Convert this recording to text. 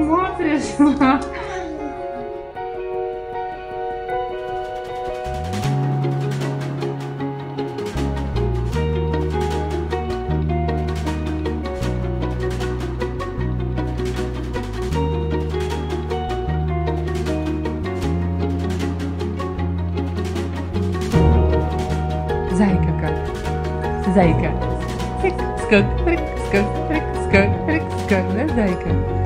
смотришь? Зайка как? Зайка. Скок, скок, скок, скок, скок, да, зайка?